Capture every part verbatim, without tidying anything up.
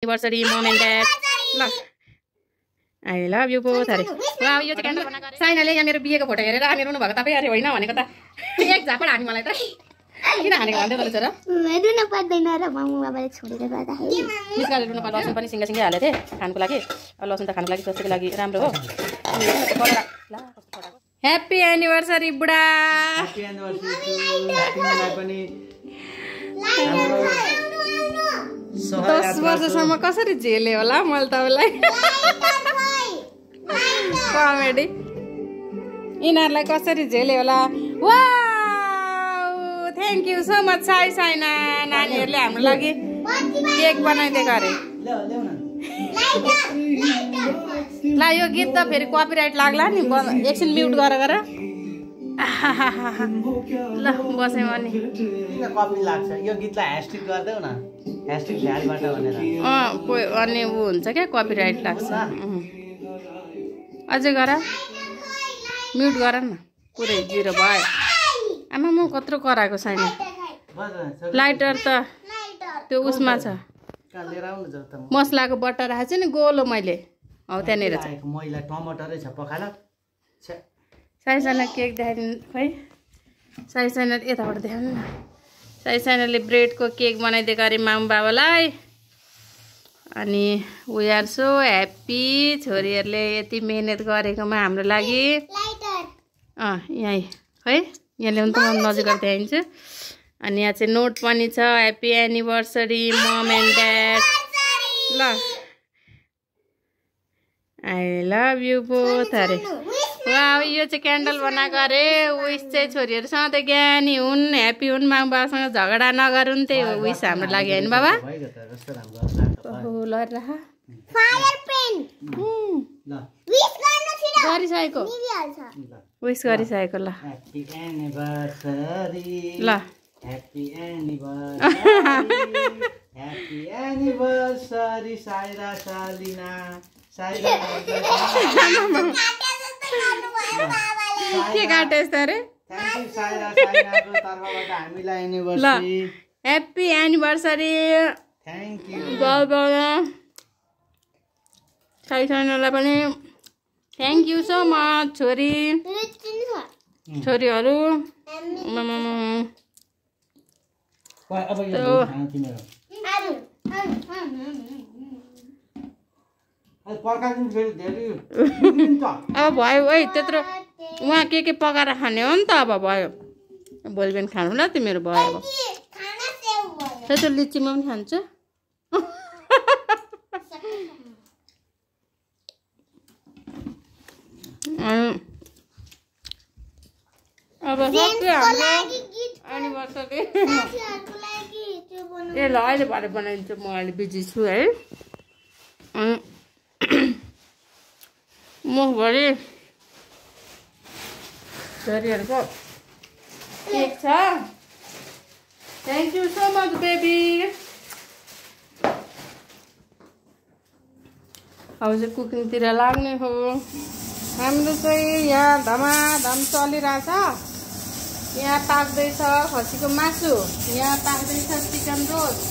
Anniversary mom and dad ल I love you both अरे वा यो चाहिँ क्यान्डल बनाएको साइनाले यहाँ मेरो बिहेको फोटो हेरेर हामी रुनु भएको तपाईँ अरे होइन भनेको त एक झापड हानी मलाई त किन हानेको भन्दै बोलेछ र रुनु पर्दैन र मामु बाबाले छोडेर गर्दाखेरि मिसकाले रुनु पर्छ लसुन पनि सिङ्गा सिङ्गै हालेको थिएँ खानको लागि लसुन त खानको लागि स्वास्थ्यको लागि राम्रो हो ह्याप्पी एनिभर्सरी बुढा ह्याप्पी एनिभर्सरी तिमीलाई पनि दस वर्षसम्म कसरी झेल्यो होला मैले तपाईँलाई कमेडी यिनीहरूलाई कसरी झेल्यो होला वा thank you so much Sai Saina नानीहरूले हाम्रो लागि केक बनाइदिएको अरे ल यो गीत त फेरि कपिराइट लाग्ला नि एकछिन म्युट गरेर ल बसेँ अनि कपी लाग्छ यो गीतलाई ह्यासट्याग गर्देऊ न ह्यासट्याग झ्यालबाट भनेर अँ अनि ऊ हुन्छ क्या कपिराइट लाग्छ अझै गर म्युट गर न पुरै जिरो भयो आमा म कत्रो कराएको छैन लाइटर त त्यो उसमा छ मसलाको बट्टा राखेको छु नि गोलो मैले हौ त्यहाँनिर मैला टमाटरै छ पखाला साई साना केक देखाइदिनु खै साई साना यताबाट देखाउनु न साई सानाले ब्रेडको केक बनाइदिएको अरे मामु बाबालाई अनि वी आर सो ह्याप्पी छोरीहरूले यति मिहिनेत गरेकोमा हाम्रो लागि अँ यहीँ है यहाँ ल्याउनु त म नजिक देखाइदिन्छु अनि यहाँ चाहिँ नोट पनि छ happy anniversary mom and dad ल आई लभ यु बोथ अरे वा यो चाहिँ क्यान्डल बनाएको अरे विस चाहिँ छोरीहरू सधैँ ज्ञानी हुन् ह्याप्पी हुन् मामा बाबासँग झगडा नगरुन् त्यही हो विस हाम्रो लागि होइन बाबा गरिसकेको विस गरिसकेको ल ल happy anniversary happy anniversary Saira Salina Saira के काटेस् त अरे साइरा साइनाको तर्फबाट हामीलाई anniversary happy anniversary thank you बाबा साई साइनालाई पनि थ्याङ्क यू सो मच छोरी छोरीहरू अब भयो है त्यत्रो उहाँ के के पकाएर खाने हो नि त अब भयो भोलि बिहान खानु ल तिमीहरू भयो अब त्यत्रो लिचीमा पनि खान्छु अब सक्यो हाम्रो एनिभर्सरी ए ल अहिले भरे बनाइदिन्छु म अहिले बिजी छु है मुखभरि छोरीहरूको केक छ thank you so much baby अब चाहिँ कुकिङतिर लाग्ने हो हाम्रो चाहिँ यहाँ धमाधम चलिरहेछ यहाँ पाक्दैछ खसीको मासु यहाँ पाक्दैछ चिकन रोस्ट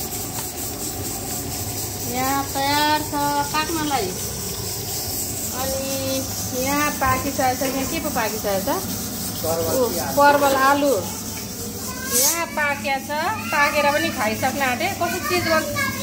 यहाँ तयार छ पाक्नलाई अनि यहाँ पाकिसकेको छ यहाँ के पो पाकिसकेको छ परवल आलु यहाँ पाकेको छ पाकेर पनि खाइसक्न आँटे कस्तो चिज बल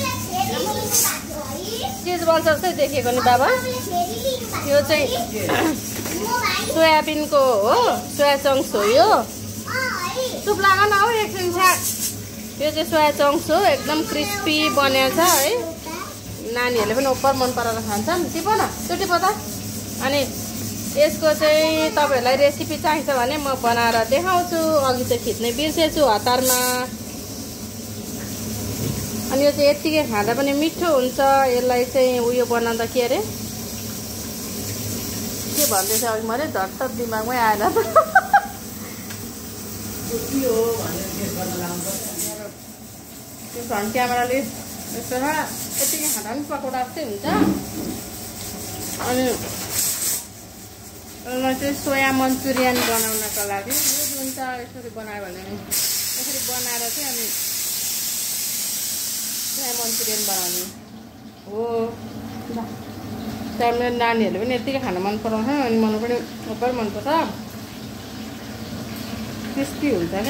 चिज बल्छ जस्तै देखेको नि बाबा यो चाहिँ सोयाबिनको हो सोया चङ्क्स हो यो सुप लाग न हौ एकछिन छ्याक यो चाहिँ सोया चङ्क्स हो एकदम क्रिस्पी बनेको छ है नानीहरूले पनि ओपर मन पराएर खान्छन् टिप न त्यो टिप त अनि यसको चाहिँ तपाईँहरूलाई रेसिपी चाहिन्छ भने म बनाएर देखाउँछु अघि चाहिँ खिच्ने बिर्सेछु हतारमा अनि यो चाहिँ यत्तिकै खाँदा पनि मिठो हुन्छ यसलाई चाहिँ उयो बनाउँदा के अरे के भन्दैछ अघि मैले झट्ट दिमागमै आएर त्यो फ्रन्ट क्यामेराले यस्तो छ यत्तिकै खाँदा पनि पकौडा जस्तै हुन्छ अनि यसलाई चाहिँ सोया मन्चुरियन बनाउनको लागि यो हुन्छ यसरी बनायो भने यसरी बनाएर चाहिँ अनि सोया मन्चुरियन बनाउने त्यहाँ मेरो नानीहरूले पनि यत्तिकै खान मन पराउँछ अनि मलाई पनि सबै मनपर्छ क्रिस्पी हुन्छ क्या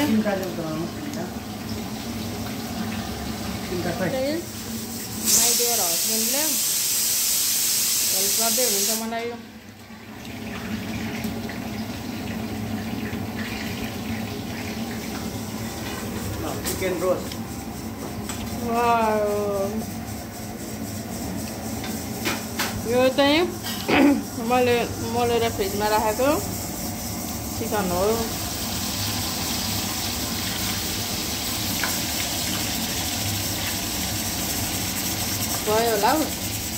माइ डियर हस्बेन्डले हेल्प गर्दै हुनुहुन्छ मलाई चिकन रोस्ट यो चाहिँ मैले मोलेर फ्रिजमा राखेको चिकन हो भयो होला हौ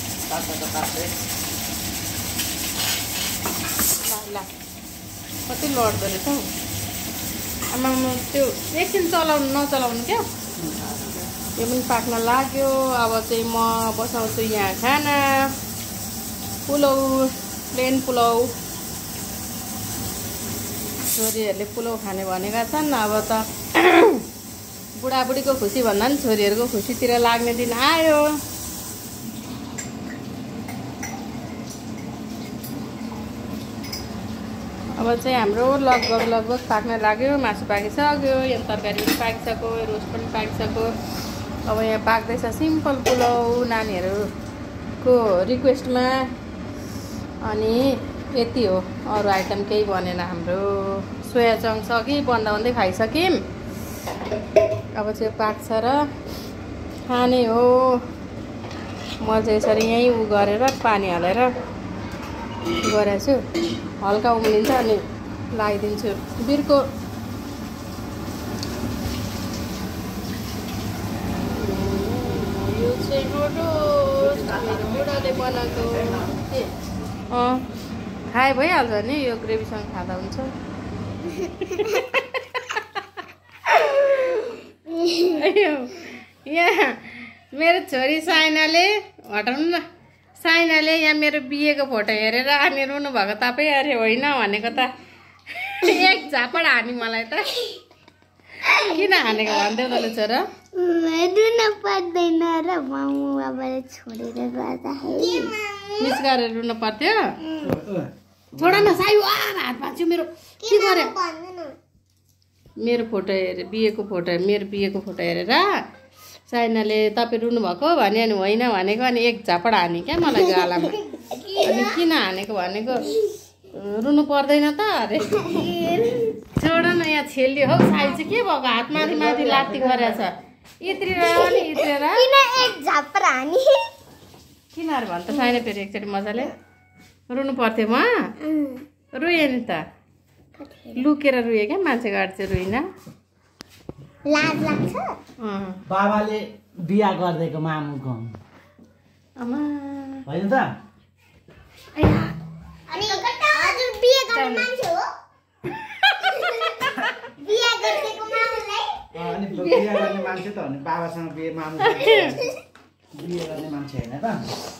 ल कति लड्दो रहेछ हौ आमा त्यो एकछिन चलाउनु नचलाउनु क्या यो पनि पाक्न लाग्यो अब चाहिँ म बसाउँछु यहाँ खाना पुलाउ प्लेन पुलाउ छोरीहरूले पुलाउ खाने भनेका छन् अब त बुढाबुढीको खुसी भन्दा पनि छोरीहरूको खुसीतिर लाग्ने दिन आयो अब चाहिँ हाम्रो लगभग लगभग पाक्न लाग्यो मासु पाकिसक्यो यहाँ तरकारी पनि पाकिसक्यो रोस्ट पनि पाकिसक्यो अब यहाँ पाक्दैछ सिम्पल पुलाउ नानीहरूको रिक्वेस्टमा अनि यति हो अरू आइटम केही बनेन हाम्रो सोया चङ्क छ कि बन्दा बन्दै खाइसक्यौँ अब चाहिँ पाक्छ र खाने हो म चाहिँ यसरी यहीँ उ गरेर पानी हालेर गरेको छु हल्का उम्लिन्छ अनि लगाइदिन्छु बिर्को यो चाहिँ बुढाले बनाएको अँ खाए भइहाल्छ नि यो ग्रेभीसँग खाँदा हुन्छ यहाँ मेरो छोरी साइनाले हटाउनु न साइनाले यहाँ मेरो बिहेको फोटो हेरेर अनि रुनु भएको तपाईँ अरे होइन भनेको त एक झापड हानी मलाई त किन हानेको भन्दै तँले छोरा रुन पर्दैन र मामु बाबाले छोडेर गर्दाखेरि मिस गरेर रुन पर्थ्यो छोड न सायु हात भाँच्यो मेरो के गरे मेरो फोटो हेरे बिहेको फोटो मेरो बिहेको फोटो हेरेर साइनाले तपाईँ रुनु भएको भने अनि होइन भनेको अनि एक झापड हाने क्या मलाई गालामा अनि किन हानेको भनेको रुनु पर्दैन त अरे छोड न यहाँ छेल्यो हौ साई चाहिँ के भएको हात माथि माथि लात्ती गरेछ इत्रिएर नि इत्रिएर किन एक झापड हानी किन अरे भन् त साइना फेरि एकचोटि मजाले रुनु पर्थ्यो म रुएँ नि त लुकेर रुएँ क्या मान्छे गाडी चाहिँ रुइनँ लाज लाग्छ बाबाले बिहा गरिदिएको मामुको आमा होइन त अनि हजुर बिहे गर्ने मान्छे हो बिहे गरेको मामुलाई अनि बिहा गर्ने मान्छे त हो नि बाबासँग बिहे मामु बिहे गर्ने मान्छे होइन त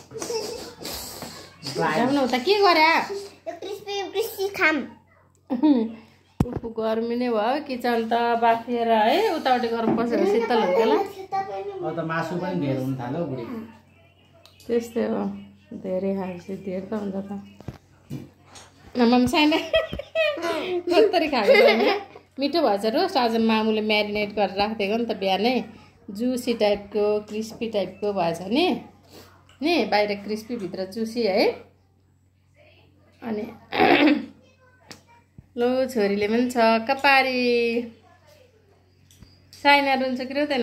जाउँ त के गरे यो क्रिस्पी क्रिस्पी खाम उफु गर्मी नै भयो किचन त बाफिएर है उताउति गरम बसेर शीतल हुन्छ ल अब त मासु पनि धेर हुन थाल्यो बुढी त्यस्तै हो धेरै खाएपछि धेर त हुन्छ त आमाम साइना कस्तरी खाएको छैन मिठो भएछ रोस्ट आज मामुले म्यारिनेट गरेर राखिदिएको नि त बिहानै जुसी टाइपको क्रिस्पी टाइपको भएछ नि नि बाहिर क्रिस्पी भित्र जुसी है अनि लो छोरीले पनि छ कपारी साइना रुन्छ कि रुँदैन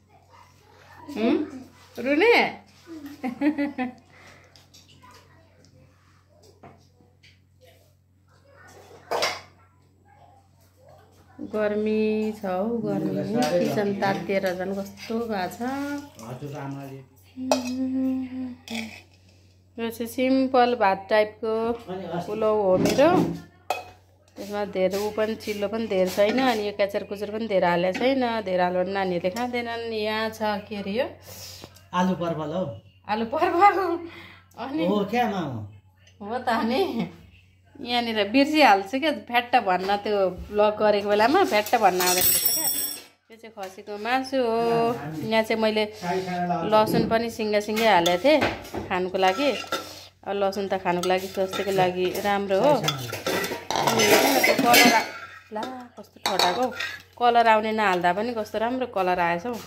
रुने गर्मी छ हौ गर्मी किचन तातिएर झन् कस्तो भएको छ यो चाहिँ सिम्पल भात टाइपको पुलाउ हो मेरो त्यसमा धेरै ऊ पनि चिल्लो पनि धेरै छैन अनि यो केचर कुचर पनि धेरै हालेको छैन धेरै हाल्यो भने नानीहरूले खाँदैनन् यहाँ छ के अरे यो आलु पर्पल हौ आलु पर्पल अनि हो क्या मामु हो त अनि यहाँनिर बिर्सिहाल्छु क्या फ्याट्ट भन्न त्यो ब्लग गरेको बेलामा फ्याट्ट भन्न आउँदैन रहेछ क्या यो चाहिँ खसीको मासु हो यहाँ चाहिँ मैले लसुन पनि सिङ्गा सिङ्गै हालेको थिएँ खानुको लागि अब लसुन त खानुको लागि स्वास्थ्यको लागि राम्रो हो। अनि हेर्नु न त्यो कलर आ- ला कस्तो ठटाको कलर आउने नहाल्दा पनि कस्तो राम्रो कलर आएछ हौ।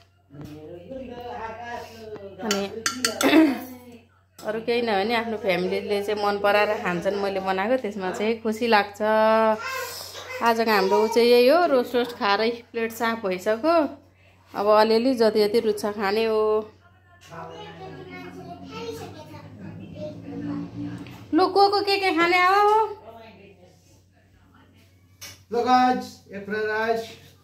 अनि अरू केही नभए नि आफ्नो फ्यामिलीले चाहिँ मन पराएर खान्छन् मैले बनाएको, त्यसमा चाहिँ खुसी लाग्छ। आजको हाम्रो ऊ चाहिँ यही हो, रोस्ट रोस्ट खाएरै प्लेट साफ भइसक्यो। अब अलिअलि जति जति रुच्छ खाने हो। लु को को के के खाने हो? Look guys, एक फ्राइड राइस।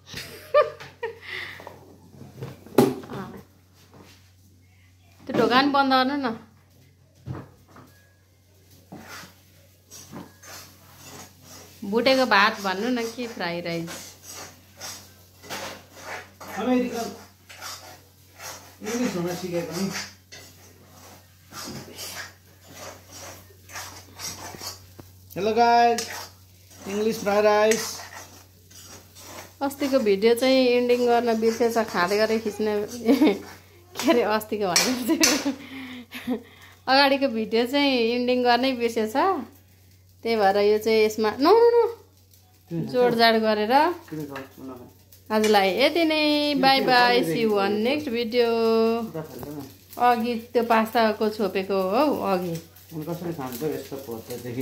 त्यो ढोकान बन्द गर्नु न। भुटेको भात भन्नु न कि फ्राई राइस। अमेरिकन इङ्ग्लिस हुन सिकेको नि। Hello guys, English fried rice. अस्तिको भिडियो चाहिँ एन्डिङ गर्न बिर्सेछ, खाँदै गरेर खिच्न के अरे अस्तिको भन्नु अगाडिको भिडियो चाहिँ एन्डिङ गर्नै बिर्सेछ। त्यही भएर यो चाहिँ यसमा नो नो जोडजाड गरेर आजलाई यति नै। Bye bye, see you on next video. अघि त्यो पास्ताको छोपेको हौ अघि। कसरी खान्छ यस्तो फोटोदेखि।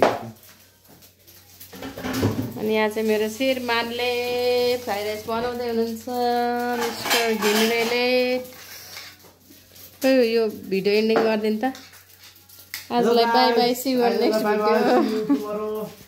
अनि यहाँ चाहिँ मेरो श्रीमानले फ्राइड राइस बनाउँदै हुनुहुन्छ, मिस्टर घिमिरेले। खोइ यो भिडियो एन्डिङ गरिदिनु त। आजलाई bye bye, see you on next video.